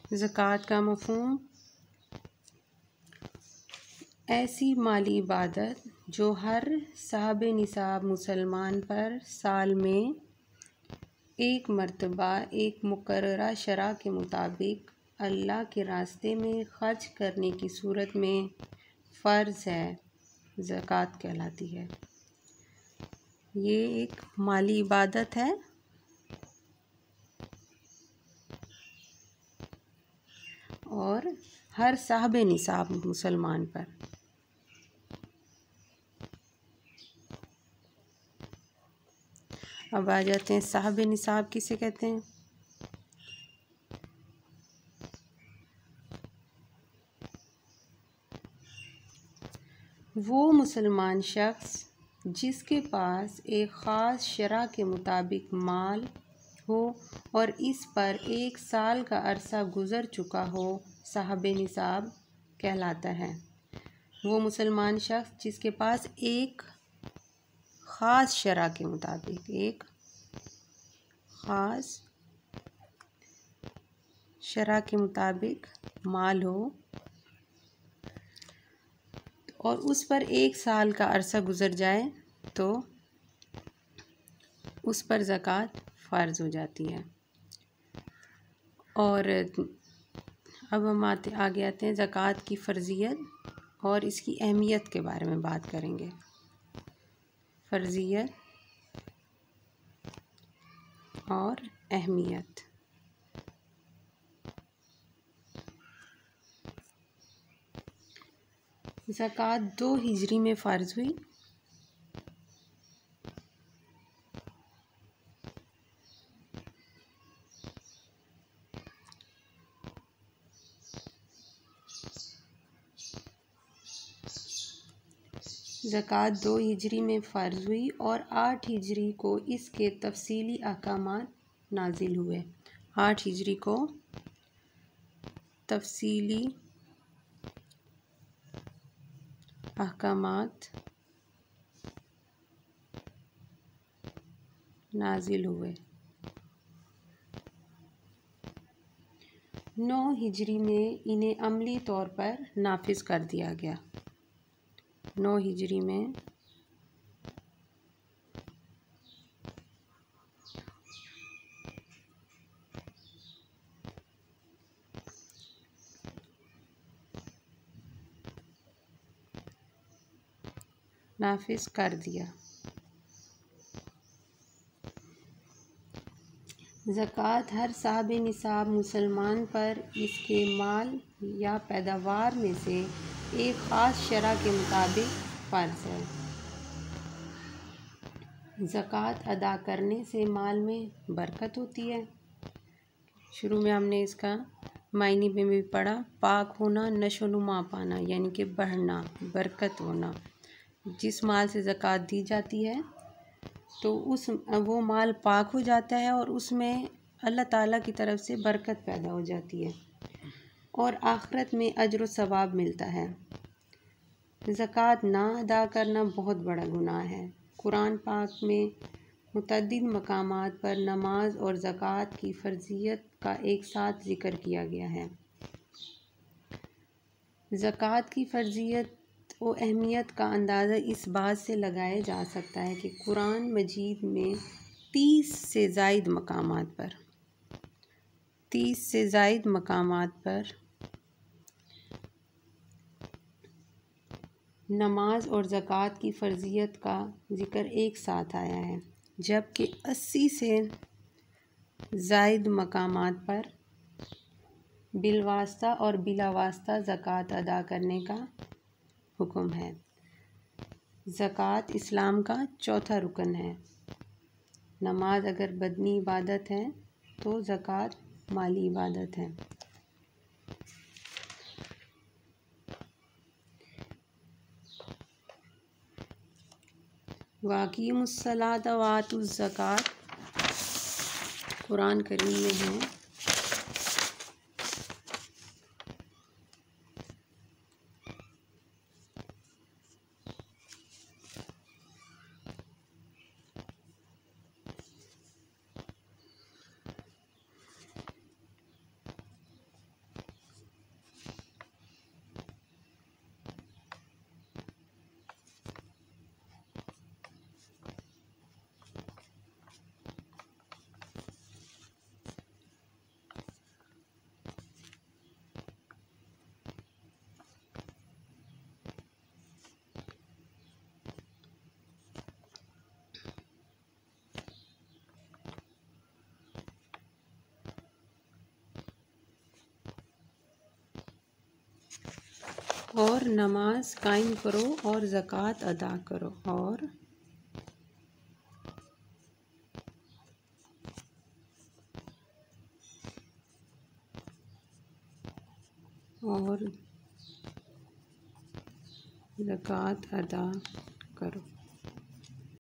ज़कात का मफ़हूम ऐसी माली इबादत जो हर साहब निसाब मुसलमान पर साल में एक मर्तबा एक मुकर्ररा शरअ के मुताबिक अल्लाह के रास्ते में खर्च करने की सूरत में फ़र्ज़ है, ज़कात कहलाती है। ये एक माली इबादत है और हर साहब निसाब मुसलमान पर। अब आ जाते हैं साहब निसाब किसे कहते हैं। वो मुसलमान शख्स जिसके पास एक ख़ास शरअ के मुताबिक माल हो और इस पर एक साल का अरसा गुज़र चुका हो, साहब निसाब कहलाता है। वो मुसलमान शख्स जिसके पास एक ख़ास शरअ के मुताबिक एक ख़ास शरअ के मुताबिक माल हो और उस पर एक साल का अरसा गुज़र जाए तो उस पर ज़कात फ़र्ज़ हो जाती है। और अब हम आगे आते हैं ज़कात की फ़र्ज़ियत और इसकी अहमियत के बारे में बात करेंगे। फ़र्ज़ियत और अहमियत। ज़कात 2 हिजरी में फ़र्ज़ हुई। ज़कात 2 हिजरी में फ़र्ज़ हुई और 8 हिजरी को इसके तफ़सीली अहकामात नाजिल हुए। 8 हिजरी को तफ़सीली अहकामात नाजिल हुए। 9 हिजरी में इन्हें अमली तौर पर नाफिज कर दिया गया। 9 हिजरी में नाफिज कर दिया। ज़कात हर साहब निसाब मुसलमान पर इसके माल या पैदावार में से एक ख़ास शरअ के मुताबिक फ़र्ज़ है। ज़कात अदा करने से माल में बरकत होती है। शुरू में हमने इसका मायने में भी पढ़ा, पाक होना, नशोनुमा पाना यानी कि बढ़ना, बरकत होना। जिस माल से ज़कात दी जाती है तो वो माल पाक हो जाता है और उसमें अल्लाह ताला की तरफ से बरकत पैदा हो जाती है और आखिरत में अजर व सवाब मिलता है। ज़कात ना अदा करना बहुत बड़ा गुनाह है। कुरान पाक में मुतअद्दिद मकामात पर नमाज और ज़कात की फ़र्ज़ियत का एक साथ ज़िक्र किया गया है। ज़कात की फ़र्ज़ियत व अहमियत का अंदाज़ा इस बात से लगाया जा सकता है कि कुरान मजीद में 30 से ज़ायद मकामात पर नमाज और ज़कात की फ़र्ज़ियत का ज़िक्र एक साथ आया है, जबकि 80 से ज़ायद मकामात पर बिलवास्ता और बिलावास्ता ज़कात अदा करने का हुक्म है। ज़कात इस्लाम का चौथा रुकन है। नमाज अगर बदनी इबादत है तो ज़कात माली इबादत है। वाक़ीमुस्सलात व आतुज़्ज़कात कुरान करीम में है। और नमाज कायम करो और ज़कात अदा करो और ज़कात अदा